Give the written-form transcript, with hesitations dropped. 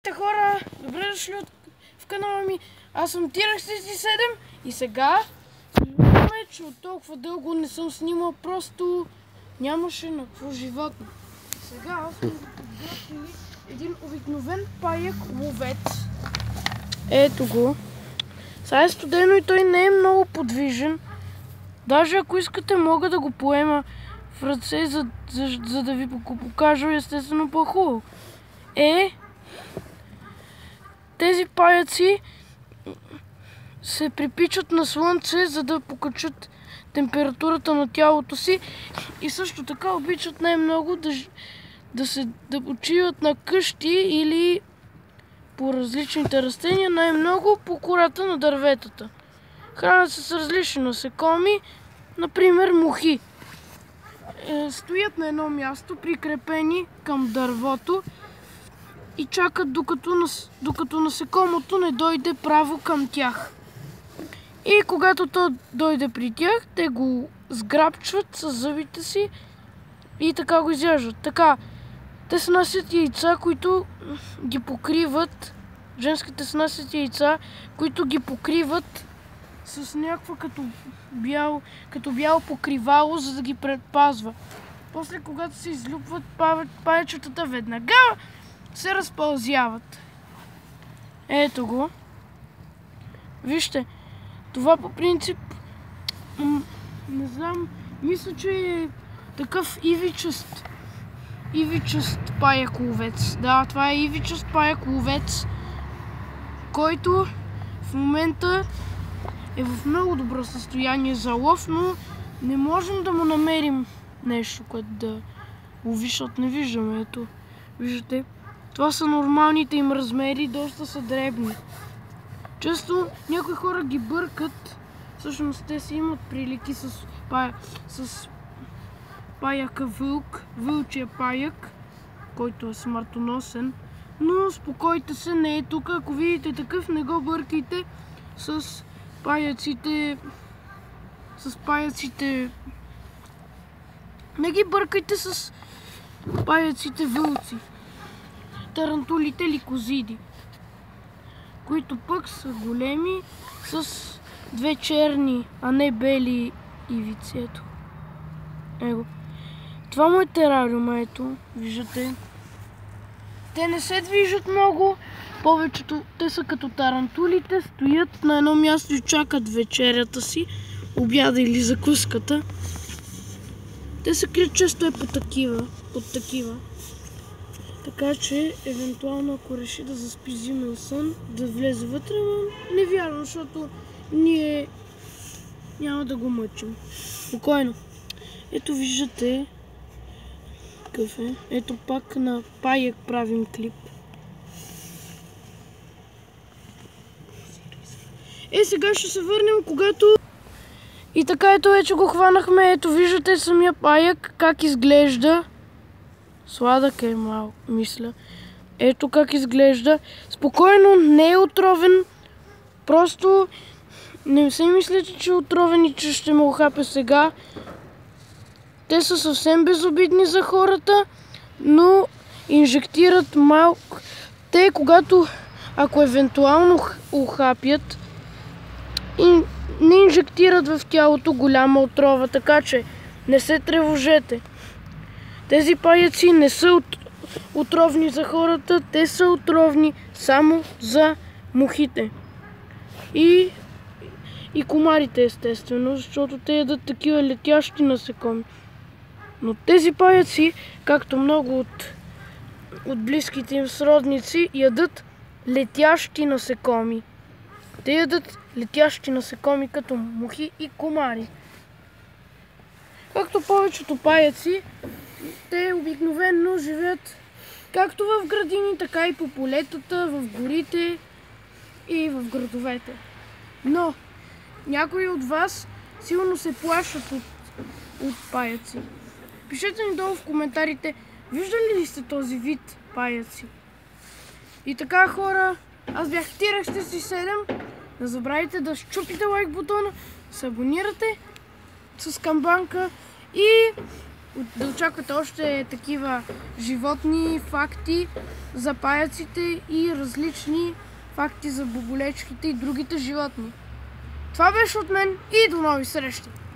Здравейте хора! Добре дошли в канала ми. Аз съм T-Rex 37 и сега съжаляваме, че от толкова дълго не съм снимал, просто нямаше на какво животно. Сега съм подготвили един обикновен паяк ловец. Ето го. Сега е студено и той не е много подвижен. Даже ако искате, мога да го поема в ръце, за да ви го покажа естествено по-хубаво. Тези паяци се припичат на слънце, за да покачат температурата на тялото си и също така обичат най-много да почиват на къщи или по различните растения, най-много по кората на дърветата. Хранят се с различни насекоми, например мухи. Стоят на едно място, прикрепени към дървото и чакат докато насекомото не дойде право към тях. И когато то дойде при тях, те го сграбчват с зъбите си и така го изяждат. Така, те снасят яйца, които ги покриват, женските снасят яйца, които ги покриват с някаква като бяло покривало, за да ги предпазва. После, когато се излюпват, паячетата веднага се разпълзяват. Ето го. Вижте, това по принцип, не знам, мисля, че е такъв ивичъст паяк ловец. Да, това е ивичъст паяк ловец, който в момента е в много добро състояние за лов, но не можем да му намерим нещо, което да лови, защото не виждаме. Ето, виждате, това са нормалните им размери, доста са дребни. Често някои хора ги бъркат, всъщност те си имат прилики с паяка вълк, вълчия паяк, който е смъртоносен, но спокойте се, не е тук. Ако видите такъв, не го бъркайте с паяците. Не ги бъркайте с паяците вълци, тарантулите или козиди, които пък са големи с две черни, а не бели ивици. Ето. Его. Това му е терариума, ето, виждате. Те не се движат много, повечето, те са като тарантулите, стоят на едно място и чакат вечерята си, обяда или закуската. Те се крият често е под такива. Така че, евентуално ако реши да заспи зимен сън, да влезе вътре, но не вярвам, защото ние няма да го мъчим. Спокойно. Ето виждате какъв е. Ето пак на паяк правим клип. Сега ще се върнем, когато... И така, ето вече го хванахме. Ето виждате самия паяк как изглежда. Сладък е малко, мисля. Ето как изглежда. Спокойно, не е отровен. Просто не се мислите, че е отровен и че ще ме охапе сега. Те са съвсем безобидни за хората, но инжектират малко. Те, ако евентуално охапят, и не инжектират в тялото голяма отрова, така че не се тревожете. Тези паяци не са отровни за хората, те са отровни само за мухите. И комарите, естествено, защото те ядат такива летящи насекоми. Но тези паяци, както много от близките им сродници, ядат летящи насекоми. Те ядат летящи насекоми като мухи и комари. Както повечето паяци, те обикновено живеят както в градини, така и по полетата, в горите и в градовете. Но някои от вас силно се плашат от паяци. Пишете ми долу в коментарите, виждали ли сте този вид паяци? И така, хора, аз бях T-Rex 37. Не забравяйте да щупите лайк бутона, се абонирате с камбанка и да очаквате още такива животни факти за паяците и различни факти за боболечките и другите животни. Това беше от мен и до нови срещи!